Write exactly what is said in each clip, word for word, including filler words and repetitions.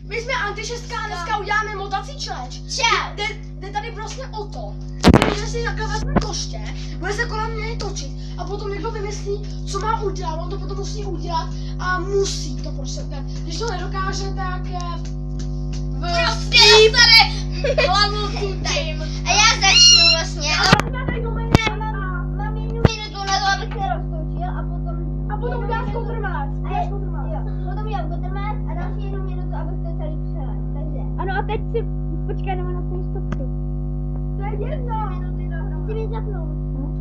My jsme Antišestka a dneska uděláme motací challenge. Čau. Jde, jde tady vlastně o to, že si takhle vezme koště, bude se kolem něj točit a potom někdo vymyslí, co má udělat, on to potom musí udělat a musí to prostě udělat. Když to nedokáže, tak Prostě dostane hlavu tutím. A já začnu vlastně. Mám jednu minutu na to, abych se roztočil a potom... A potom uděláš kotrmelec. Potom udělám kotrmelec a další jednu minutu, abych to celý přelez. Takže... Ano a teď si počkej, jdeme na ten stopky. To je jedno. Chci mi zapnout.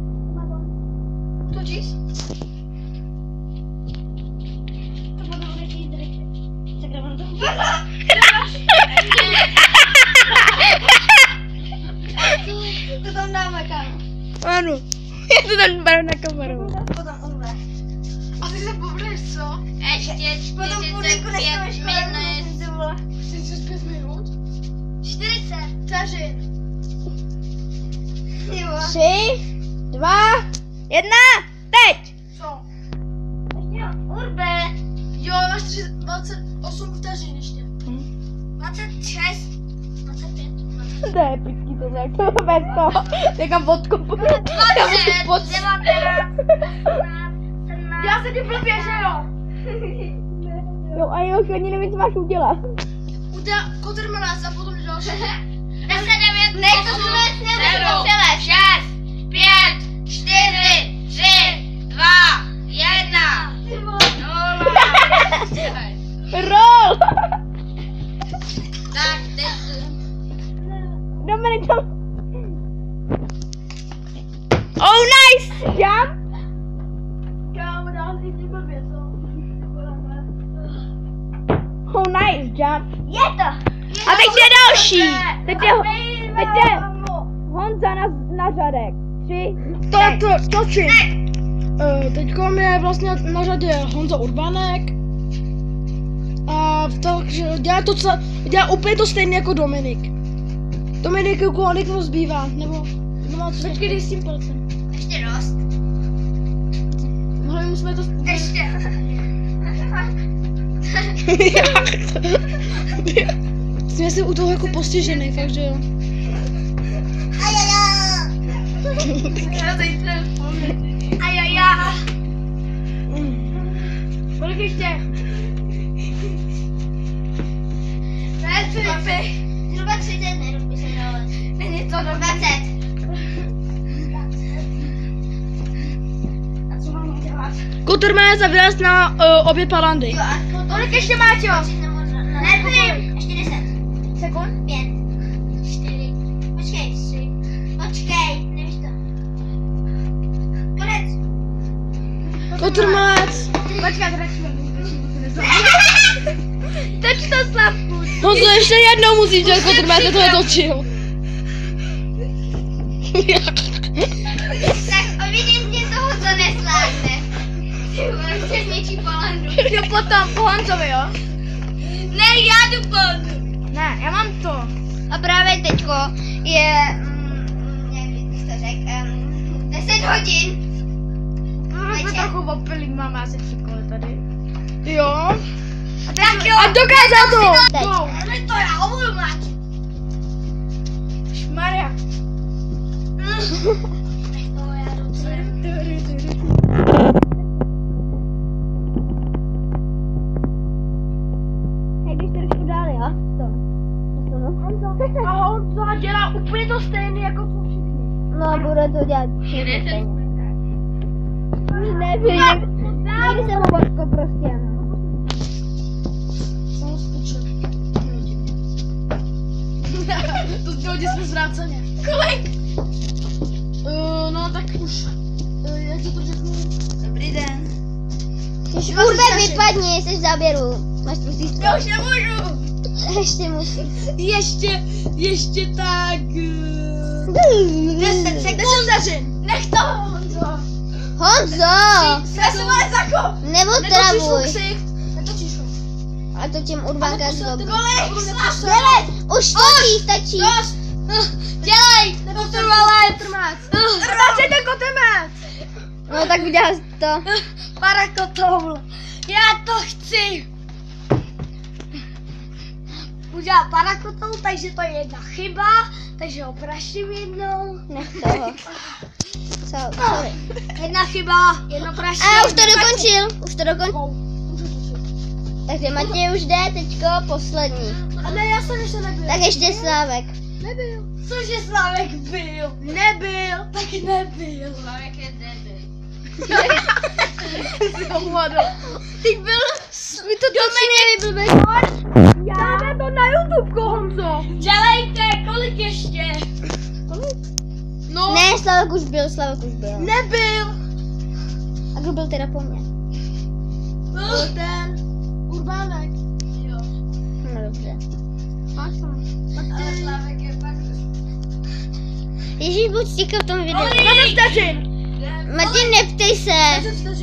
Točíš? To potom bude jít držet. Sakra, mám to. To tam dáme, kámo. Ano, já to tam beru na kameru. Potom umře. A ty se pobudeš, co? Ještě potom čtyřicet pět minut. čtyřicet pět minut? čtyřicet. Vteřin. Tři, dva, jedna, teď! Co? Ještě urbe. Jo, máš dvacet osm vteřin ještě. dvacet šest. dvacet pět. To je pičky to tak, to bez toho. Někam vodku. dvacet. devatenáct. sedmnáct. Já se ti blbě, že jo? Jo a jo, ani nevím, co máš udělat. Udělá kotrmelec a potom další. deset, devět, ne, to jsme nemusíme přelez. šest, pět, čtyři, tři, dva, jedna, nula. Roll! Tak, teď. Dominik tam. Oh nice! Jump! Kámo, dál si ti blbě, co? Oh nice, jump. Je to. A teď je další. Teď je, teď je Honza na, na řadek. Tři, To, to, točím. Uh, teďko je vlastně na řadě Honza Urbánek. A takže dělá to, co, dělá úplně to stejné jako Dominik. Dominik, kolik mu zbývá, nebo, nebo co? Počkej, dej s tím palcem. Ještě dost. Mohli jsme to... Ještě. Jsme si u toho jako postižený, fakt, že jo. Ajaja. Ajaja. Kolik ještě? Ne, tři. Zhruba třicet minut by se dalo. Není to do dvacet. A co mám udělat? Kotrmelec a vylez na uh, obě palandy. Jo, a Kolik ještě máte? Ne, nevím. Ještě deset. Sekund? Pět. Čtyři. Počkej, tři. Počkej, nevíš to. Konec. Kotrmelec. Počkat, radši teď to slavku. Honzo, ještě jednou musíš dělat kotrmelec, já to netočil. Tak evidentně toho to nesláhne. Ty vole, chceš něčí palandu. Jo potom, po Honzovi, jo? Ne, já jdu palandu. Ne, já mám to. A právě teďko je, mm, nevím, jak to řek, um, deset hodin. My jsme Večer. trochu opilí, máme asi tři koly tady. Jo. A teď Tak jo. A dokázal to! Teď. Go. Ale to já budu mlátit. Maria. Nech toho, já jdu sem. Hej, když to trošku dál, jo? To. A Honza dělá úplně to stejné jako co všichni. No, bude to dělat všichni stejně. Nevím. Někdy jsem obatko prostě, no. No, spočet. To dělali jsme zvráceně. Kolik? Uh, no tak už. Uh, jak to řeknu? Dobrý den. Když Dva urbe se vypadni, jsi v záběru. Máš tu sístku. Já už nemůžu. Ještě musíš. Ještě, ještě tak... Uh, Deset sekund. vteřin. Nech to, Honzo. Honzo! Sesovat za ko. Neotravuj. ksicht. Netočíš ho. A to tím Urbánka zlobí. Kolik? Devět! Už stačí, stačí. Dost. Dělej. Kotrmelec. Radši ten kotrmelec. No tak udělal jsi to. Parakotoul. Já to chci. udělal parakotou, takže to je jedna chyba, takže ho praším jednou. Nech toho. Co, sorry. Jedna chyba, jedno praším. A už to dokončil, už to dokončil. Takže Matěj už jde, teďko poslední. A ne, já jsem ještě nebyl. Tak ještě Slávek. Nebyl. Cože Slávek byl? Nebyl, tak nebyl. Slávek je debil. Ty byl, my to Dominik, blbý. dáme to na YouTube, Honzo. Dělejte, kolik ještě? No, Ne, Slávek už byl, Slávek už byl. nebyl. A kdo byl teda po mně? Byl ten Urbánek. Jo. No dobře. Fakt tam. Ale Slávek je fakt. Ježíš, buď stíka v tom videu. dvacet vteřin. Matěj, neptej se. dvacet vteřin.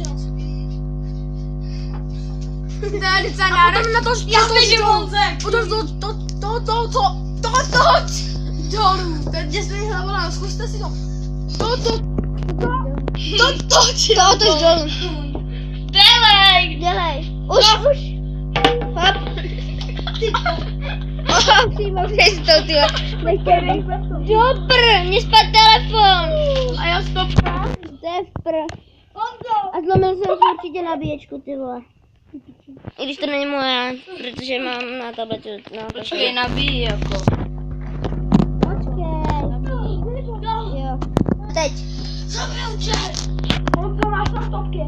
To je docela A potom na to, Já na to, vidím Honzek. Potom to, to, to, to, to, to, to, dolů. Teď děsný hlavolám, zkuste si to. To, to, to, to, to, To otoč dolů. Dělej. Dělej. Už, už. Hop. Přijmouřeš to, tyjo. Dobr, mě spad telefon. A já stopka. To je v pr. Honzo. A zlomil jsem si určitě nabíječku, ty vole. I když to není moje, protože mám na tabletu. Na Počkej, nabíj jako. Počkej. Jo. Teď. Zabil tě. Honzo, máš tam stopky.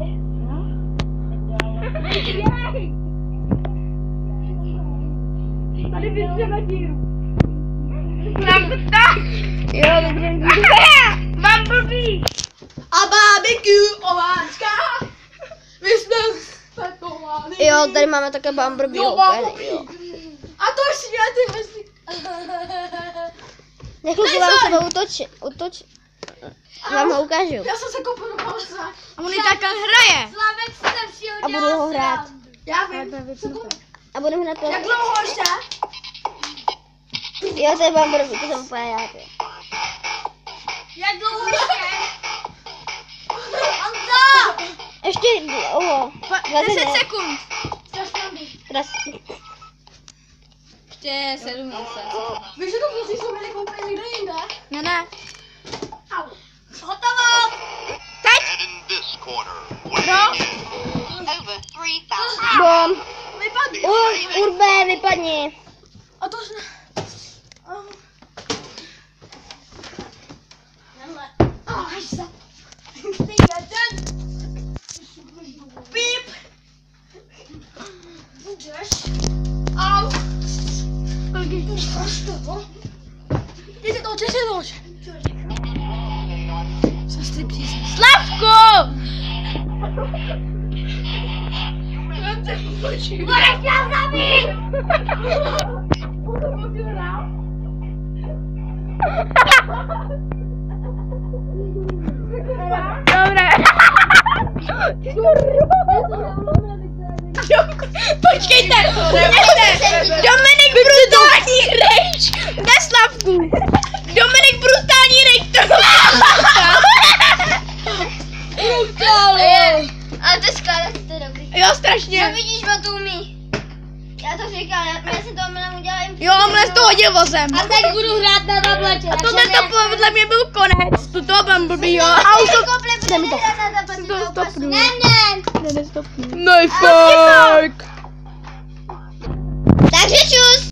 Tady vydřeme díru. Mám to tak. Jo, vydržím díru. Mám blbý. A barbecue omáčka. My jsme spetovali. Jo, tady máme také bumblebee. Jo, úplně, bumblebee. jo. A to světy mezi. Nechluky vám sebe utočit. Utočit. Vám ho ukážu. Já jsem se kopl do palce. A on i tak hraje. Slavek si tam si A budu ho hrát. Já vím. A budu hrát Jak to. dlouho ještě? Jo, to je bumblebee, to jsem úplně já. ty. Jak dlouho ještě? Honzo! Ještě dlouho. deset sekund. Raz. Ještě sedmdesát. Víš, že to musíš sobě nekoupit někde jinde? Ne, ne. Au. Hotovo! And in this corner, weighing in over three thousand. Bom. Vypadni. U, Urbe, vypadni. A to už ne. Oh. Oh, se. Ty jeden. Píp. Budeš. Au. Dejte to, češi nož. Slavku! Budeš já zabít! Dobré. Počkejte, Dominik brutální rage na Slavku. Dominik brutální rage. Ale to je skládat, to je dobrý. Jo, strašně. No vidíš, on to umí. Já to říkal, já, já si to omylem udělám. Jo, mne z toho hodil vozem. A teď budu hrát na tabletě. A tohle to podle mě byl konec. Tuto bumblebee, jo. A už to... Kople, mi to. hrát na tabletě. To stopnu. Ne, ne. Ne, nestopnu. No, fuck. Takže čus.